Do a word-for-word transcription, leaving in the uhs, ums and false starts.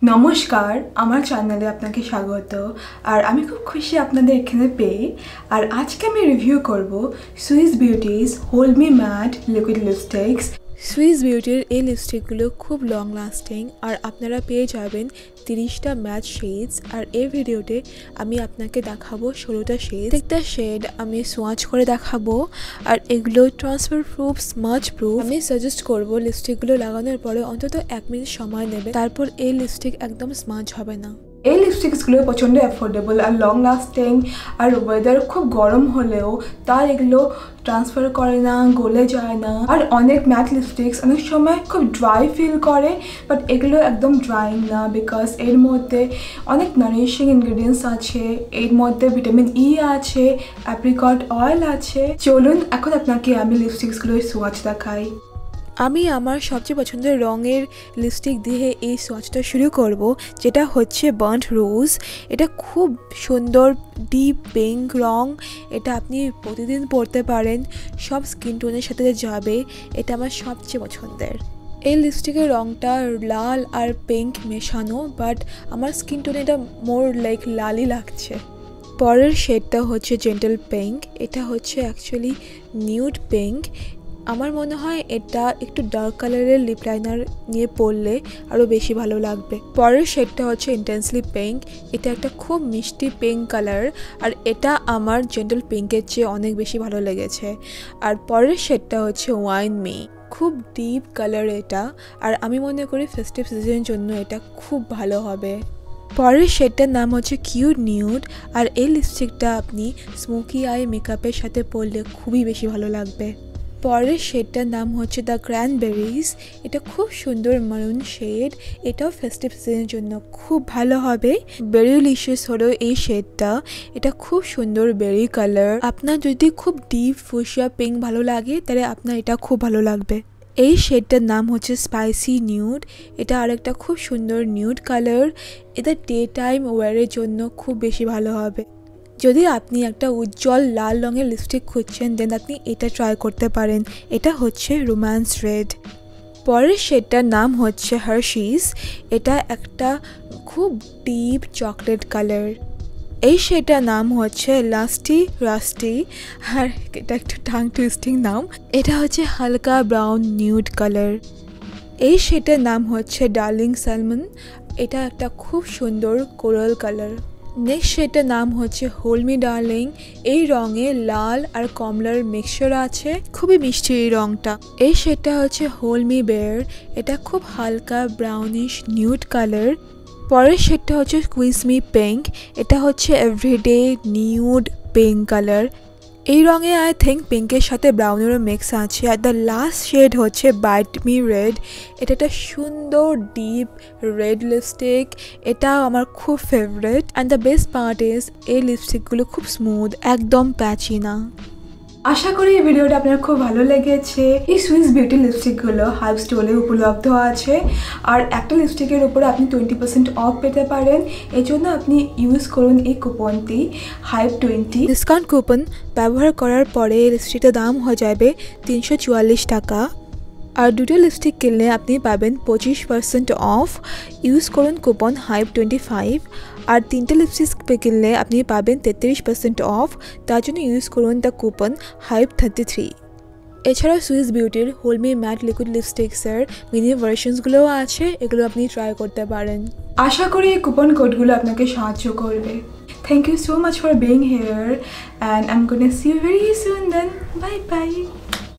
নমস্কার, আমার চ্যানেলে আপনাকে স্বাগত। আর আমি খুব খুশি আপনাদের এখানে পেয়ে। আর আজকে আমি রিভিউ করব Swiss beauty's hold me matte liquid lipsticks. Swiss বিউটির এই লিপস্টিকগুলো খুব লং লাস্টিং আর আপনারা পেয়ে যাবেন তিরিশটা ম্যাট শেডস। আর এই ভিডিওতে আমি আপনাকে দেখাবো ষোলোটা শেড। একটা শেড আমি সোয়াচ করে দেখাবো আর এগুলো ট্রান্সফার প্রুফ, স্মাচ প্রুফ। আমি সাজেস্ট করব লিপস্টিকগুলো লাগানোর পরে অন্তত এক মিনিট সময় নেবে, তারপর এই লিপস্টিক একদম স্মাচ হবে না। এই লিপস্টিক্সগুলো প্রচণ্ড অ্যাফোর্ডেবল আর লং লাস্টিং। আর ওয়েদার খুব গরম হলেও তার এগুলো ট্রান্সফার করে না, গলে যায় না। আর অনেক ম্যাট লিপস্টিক্স অনেক সময় খুব ড্রাই ফিল করে, বাট এগুলো একদম ড্রাইং না, বিকজ এর মধ্যে অনেক নারিশিং ইনগ্রিডিয়েন্টস আছে। এর মধ্যে ভিটামিন ই আছে, অ্যাপ্রিকট অয়েল আছে। চলুন এখন আপনাকে আমি লিপস্টিক্সগুলোর সোয়াচ দেখাই। আমি আমার সবচেয়ে পছন্দের রঙের লিপস্টিক দিয়ে এই সোয়াচটা শুরু করব, যেটা হচ্ছে বার্ন্ট রোজ। এটা খুব সুন্দর ডিপ পিঙ্ক রং। এটা আপনি প্রতিদিন পরতে পারেন, সব স্কিন টোনের সাথে যাবে। এটা আমার সবচেয়ে পছন্দের। এই লিপস্টিকের রঙটা লাল আর পিঙ্ক মেশানো, বাট আমার স্কিন টোনে এটা মোর লাইক লালই লাগছে। পরের শেডটা হচ্ছে জেন্টল পিঙ্ক। এটা হচ্ছে অ্যাকচুয়ালি নিউড পিঙ্ক। আমার মনে হয় এটা একটু ডার্ক কালারের লিপ লাইনার নিয়ে পরলে আরও বেশি ভালো লাগবে। পরের শেডটা হচ্ছে ইন্টেন্সলি পিঙ্ক। এটা একটা খুব মিষ্টি পিঙ্ক কালার, আর এটা আমার জেন্টল পিঙ্কের চেয়ে অনেক বেশি ভালো লেগেছে। আর পরের শেডটা হচ্ছে ওয়াইন মি। খুব ডিপ কালার এটা, আর আমি মনে করি ফেস্টিভ সিজনের জন্য এটা খুব ভালো হবে। পরের শেডটার নাম হচ্ছে কিউট নিউড, আর এই লিপস্টিকটা আপনি স্মোকি আই মেকআপের সাথে পরলে খুবই বেশি ভালো লাগবে। পরের শেডটার নাম হচ্ছে দ্য ক্র্যানবেরিজ। এটা খুব সুন্দর মারুন শেড, এটাও ফেস্টিভ সিজনের জন্য খুব ভালো হবে। বেরিলিশিয়াস হলো এই শেডটা। এটা খুব সুন্দর বেরি কালার। আপনার যদি খুব ডিপ ফুশিয়া পিঙ্ক ভালো লাগে, তাহলে আপনার এটা খুব ভালো লাগবে। এই শেডটার নাম হচ্ছে স্পাইসি নিউড। এটা আরেকটা খুব সুন্দর নিউড কালার। এটা ডে টাইম ওয়ারের জন্য খুব বেশি ভালো হবে। যদি আপনি একটা উজ্জ্বল লাল রঙের লিপস্টিক খুঁজছেন, দেন আপনি এটা ট্রাই করতে পারেন। এটা হচ্ছে রোম্যান্স রেড। পরের শেডটার নাম হচ্ছে হার্শিস। এটা একটা খুব ডিপ চকলেট কালার। এই শেডটার নাম হচ্ছে লাস্টি রাস্টি, আর এটা একটু টাং টুইস্টিং নাম। এটা হচ্ছে হালকা ব্রাউন নিউড কালার। এই শেডটার নাম হচ্ছে ডার্লিং স্যালমন। এটা একটা খুব সুন্দর কোরাল কালার। নেক্সট শেডটার নাম হচ্ছে হোল্ড মি ডার্লিং। এই রঙে লাল আর কমলার মিক্সচার আছে, খুবই মিষ্টি এই রঙটা। এই শেডটা হচ্ছে হোল্ড মি বেয়ার। এটা খুব হালকা ব্রাউনিশ নিউড কালার। পরের শেডটা হচ্ছে স্কুইজ মি পিঙ্ক। এটা হচ্ছে এভরিডে নিউড পিঙ্ক কালার। এই রঙে আই থিঙ্ক পিঙ্কের সাথে ব্রাউনেরও মিক্স আছে। আর দ্য লাস্ট শেড হচ্ছে বাইট মি রেড। এটা একটা সুন্দর ডিপ রেড লিপস্টিক। এটাও আমার খুব favourite. And the best part is এই লিপস্টিকগুলো খুব স্মুথ, একদম প্যাচি না। আশা করি এই ভিডিওটা আপনার খুব ভালো লেগেছে। এই সুইস বিউটি লিপস্টিকগুলো হাইপ স্টোরে উপলব্ধ আছে, আর একটা লিপস্টিকের উপরে আপনি টোয়েন্টি পার্সেন্ট অফ পেতে পারেন। এই জন্য আপনি ইউজ করুন এই কুপনটি হাইপ টোয়েন্টি। ডিসকাউন্ট কুপন ব্যবহার করার পরে লিপস্টিকটার দাম হয়ে যাবে তিনশো চুয়াল্লিশ টাকা। আর দুটো লিপস্টিক কিনলে আপনি পাবেন পঁচিশ পার্সেন্ট অফ। ইউজ করুন কুপন হাইপ টোয়েন্টি ফাইভ। আর তিনটে লিপস্টিক কিনলে আপনি পাবেন তেত্রিশ পার্সেন্ট অফ। তার জন্য ইউজ করুন the coupon hype thirty three. এছাড়াও সুইস বিউটির হোল্ড মি ম্যাট লিকুইড লিপস্টিক্সের মিনি ভার্সনসগুলোও আছে, এগুলো আপনি ট্রাই করতে পারেন। আশা করি এই কুপন কোডগুলো আপনাকে সাহায্য করবে। Thank you so much for being here, and I am gonna see you very soon then. Bye by.